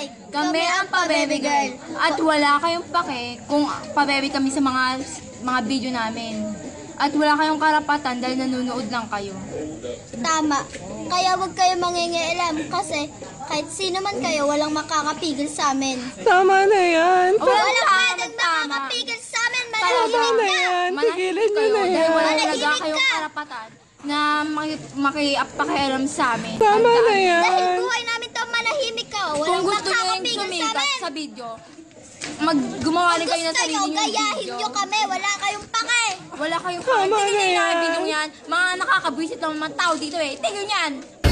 Kami ang Pabebe Girl. At wala kayong pake kung pabebe kami sa mga video namin. At wala kayong karapatan dahil nanonood lang kayo. Tama. Kaya huwag kayo mangingialam kasi kahit sino man kayo, walang makakapigil sa amin. Tama na yan. Walang pwedeng makakapigil sa amin. Tama Manahimik na ka! yan. Tigilan nyo kayo na dahil wala yan. talaga Manahimik kayong ka! karapatan na makipakialam sa amin. Tama na Dahil yan. buhay namin to, manahimik ka. Kung Walang gusto nyo yung makakapigil sa sumikat amin. sa video, gumawa rin kayo ng Gusto sarili nyo, nyong gayahin video. nyo kami. Wala kayong pake. Wala kayong Tama Tingnan na nyo yung yan. video yan. Mga nakakabwisit ng mga tao dito eh. Tingnan yan.